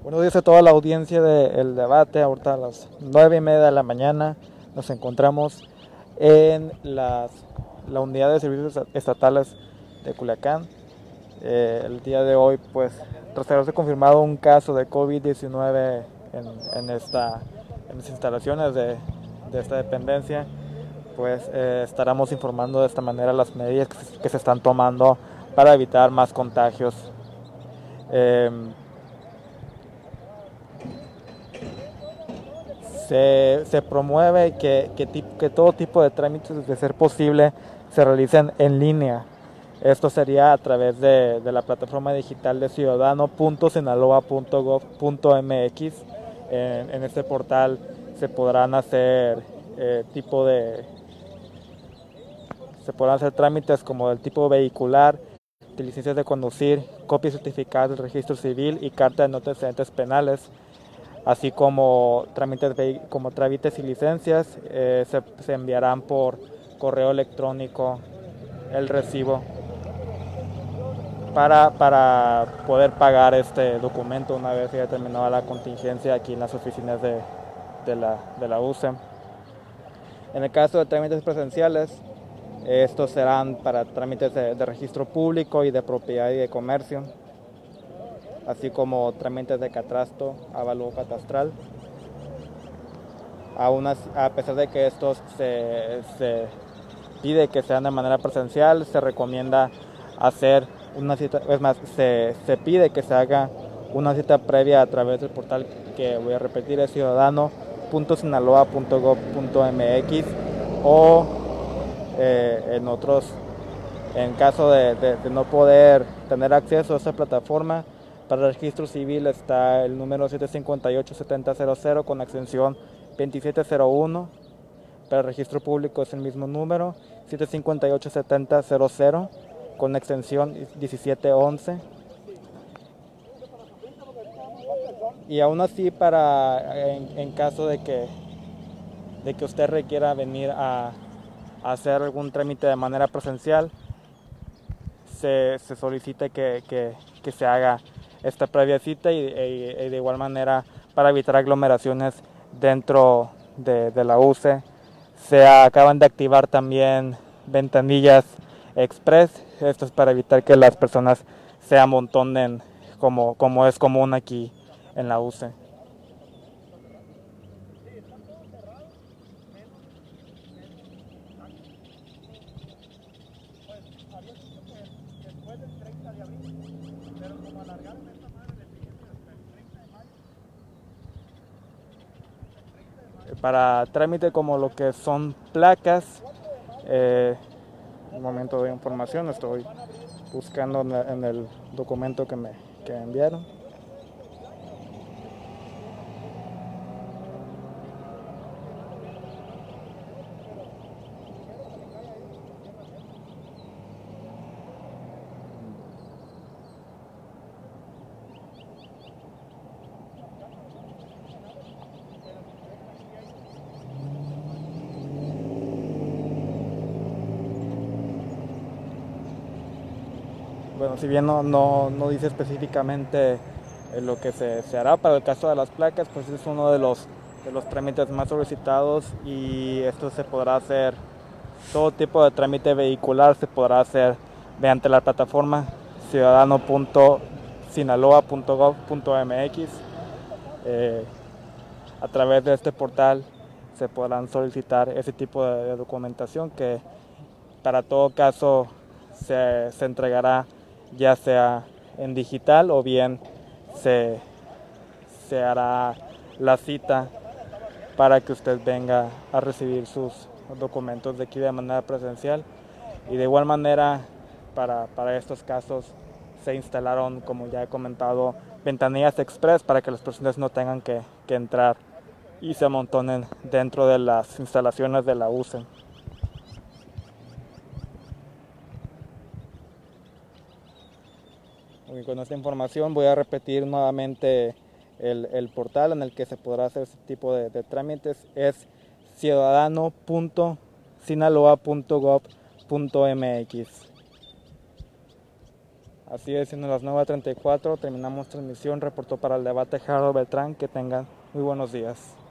Buenos días a toda la audiencia del debate. Ahorita a las 9:30 de la mañana nos encontramos en la unidad de servicios estatales de Culiacán. El día de hoy, pues, tras haberse confirmado un caso de COVID-19 en las instalaciones de esta dependencia, pues estaremos informando de esta manera las medidas que se están tomando para evitar más contagios. Se promueve que todo tipo de trámites, de ser posible, se realicen en línea. Esto sería a través de la plataforma digital de ciudadano.sinaloa.gov.mx. En este portal se podrán hacer trámites como del tipo vehicular, de licencias de conducir, copias certificadas del registro civil y carta de no antecedentes penales, así como trámites y licencias. Se enviarán por correo electrónico el recibo para poder pagar este documento una vez ya terminada la contingencia aquí en las oficinas de la UCE. En el caso de trámites presenciales, estos serán para trámites de registro público y de propiedad y de comercio, así como trámites de catastro, avalúo catastral. A pesar de que estos se pide que sean de manera presencial, se recomienda hacer una cita, es más, se pide que se haga una cita previa a través del portal que voy a repetir, es ciudadano.sinaloa.gov.mx, o en caso de no poder tener acceso a esta plataforma, para el registro civil está el número 758-7000 con extensión 2701. Para el registro público es el mismo número, 758-7000 con extensión 1711. Y aún así, en caso de que usted requiera venir a hacer algún trámite de manera presencial, se solicita que se haga esta previa cita y de igual manera, para evitar aglomeraciones dentro de la UCE, se acaban de activar también ventanillas express. Esto es para evitar que las personas se amontonen como es común aquí en la UCE. Para trámite como lo que son placas, un momento de información, estoy buscando en el documento que me enviaron. Bueno, si bien no dice específicamente lo que se hará para el caso de las placas, pues es uno de los trámites más solicitados, y esto se podrá hacer, todo tipo de trámite vehicular se podrá hacer mediante la plataforma ciudadano.sinaloa.gov.mx. A través de este portal se podrán solicitar ese tipo de documentación, que para todo caso se entregará ya sea en digital o bien se hará la cita para que usted venga a recibir sus documentos de aquí de manera presencial. Y de igual manera, para estos casos se instalaron, como ya he comentado, ventanillas express para que las personas no tengan que entrar y se amontonen dentro de las instalaciones de la UCE. Y con esta información voy a repetir nuevamente el portal en el que se podrá hacer este tipo de trámites. Es ciudadano.sinaloa.gov.mx. Así es, siendo las 9:34, terminamos transmisión, reportó para el debate Gerardo Beltrán, que tengan muy buenos días.